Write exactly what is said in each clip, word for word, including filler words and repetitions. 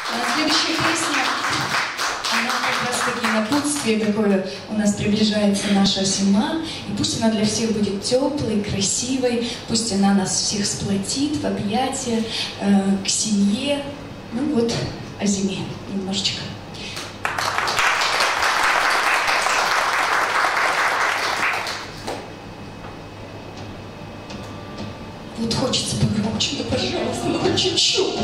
Следующая песня, она как раз таки напутствие такое, у нас приближается наша зима, и пусть она для всех будет теплой, красивой, пусть она нас всех сплотит в объятия, э, к семье, ну вот о зиме немножечко. Вот хочется погромче, да пожалуйста, ну хоть чуть-чуть.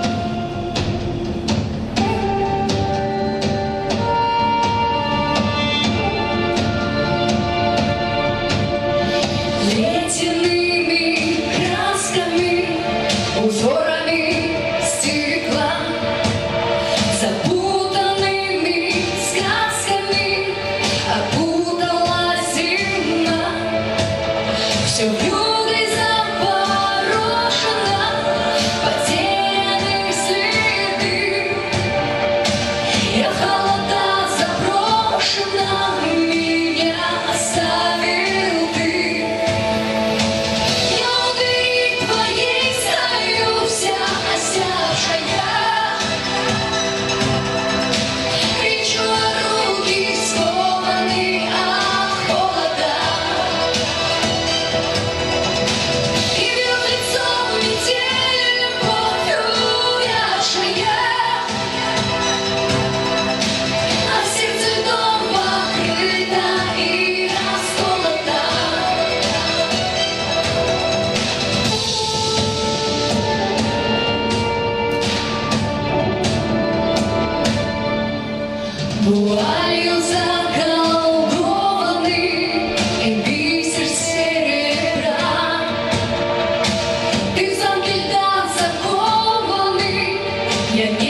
Вуалью заколдованный и бисер серебра, ты в замке льда закованный, я не